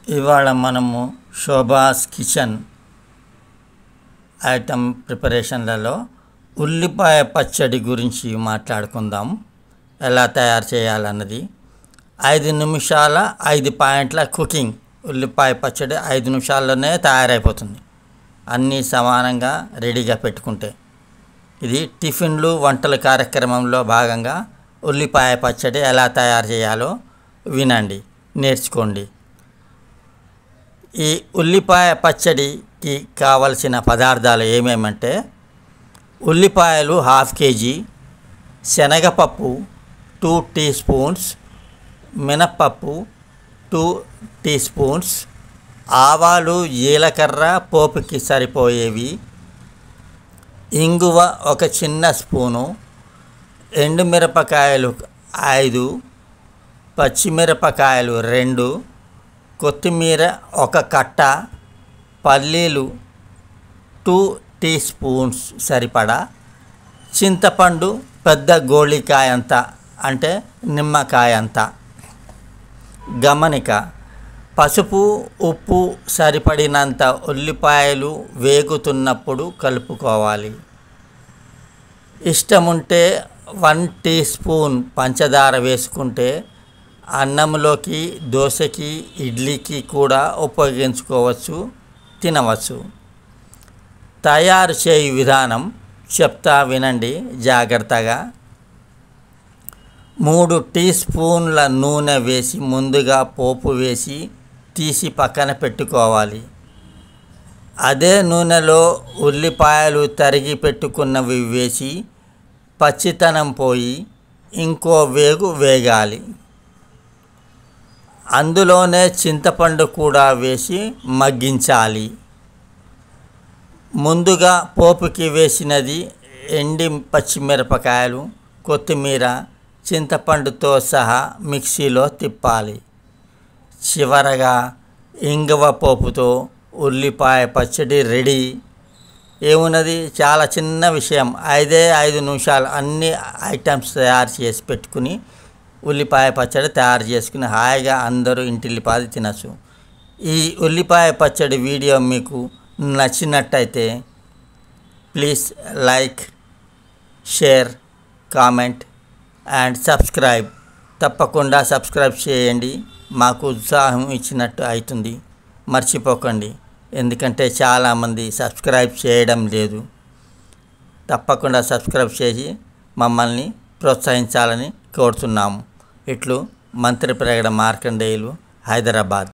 ఇవాళ మనము శోభాస్ kitchen item ప్రిపరేషన్లలో ఉల్లిపాయ పచ్చడి గురించి మాట్లాడుకుందాం. ఎలా తయారు చేయాలన్నది 5 నిమిషాల 5 పాయింట్ల కుకింగ్. ఉల్లిపాయ పచ్చడి 5 నిమిషాల్లోనే తయారైపోతుంది, అన్నీ సమానంగా రెడీగా పెట్టుకుంటే. ఇది టిఫిన్లు వంటల కార్యక్రమంలో భాగంగా ఉల్లిపాయ పచ్చడి ఎలా తయారు చేయాలో వినండి, నేర్చుకోండి. ఈ ఉల్లిపాయ పచ్చడికి కావలసిన పదార్థాలు ఏమేమంటే ఉల్లిపాయలు 1/2 కేజీ, శనగపప్పు 2 టీ స్పూన్స్, మినప్పప్పు 2 టీ స్పూన్స్, ఆవాలు జీలకర్ర పోపుకి సరిపోయేవి, ఇంగువ 1 చిన్న స్పూను, ఎండుమిరపకాయలు 5, పచ్చిమిరపకాయలు 2, కొత్తిమీర 1 కట్ట, పల్లీలు 2 టీ స్పూన్స్ సరిపడా, చింతపండు పెద్ద గోళికాయంత అంటే నిమ్మకాయంత. గమనిక: పసుపు ఉప్పు సరిపడినంత ఉల్లిపాయలు వేగుతున్నప్పుడు కలుపుకోవాలి. ఇష్టముంటే 1 టీ స్పూన్ పంచదార వేసుకుంటే అన్నంలోకి, దోశకి, ఇడ్లీకి కూడా ఉపయోగించుకోవచ్చు, తినవచ్చు. తయారు చేయు విధానం చెప్తా వినండి జాగ్రత్తగా. 3 టీ స్పూన్ల నూనె వేసి ముందుగా పోపు వేసి తీసి పక్కన పెట్టుకోవాలి. అదే నూనెలో ఉల్లిపాయలు తరిగి పెట్టుకున్నవి వేసి పచ్చితనం పోయి ఇంకో వేగాలి. అందులోనే చింతపండు కూడా వేసి మగ్గించాలి. ముందుగా పోపుకి వేసినది ఎండి పచ్చిమిరపకాయలు, కొత్తిమీర, చింతపండుతో సహా మిక్సీలో తిప్పాలి. చివరగా ఇంగువ పోపుతో ఉల్లిపాయ పచ్చడి రెడీ. ఏమున్నది, చాలా చిన్న విషయం. 5 నిమిషాలు అన్ని ఐటమ్స్ తయారు చేసి పెట్టుకుని ఉల్లిపాయ పచ్చడి తయారు చేసుకుని హాయిగా అందరూ ఇంటిల్లిపాది తినచ్చు. ఈ ఉల్లిపాయ పచ్చడి వీడియో మీకు నచ్చినట్టయితే please like, share, comment and subscribe. తప్పకుండా సబ్స్క్రైబ్ చేయండి, మాకు ఉత్సాహం ఇచ్చినట్టు అవుతుంది. మర్చిపోకండి, ఎందుకంటే చాలామంది సబ్స్క్రైబ్ చేయడం లేదు. తప్పకుండా సబ్స్క్రైబ్ చేసి మమ్మల్ని ప్రోత్సహించాలని కోరుతున్నాము. ఇట్లు మంత్రి ప్రగడ మార్కండేయులు, హైదరాబాద్.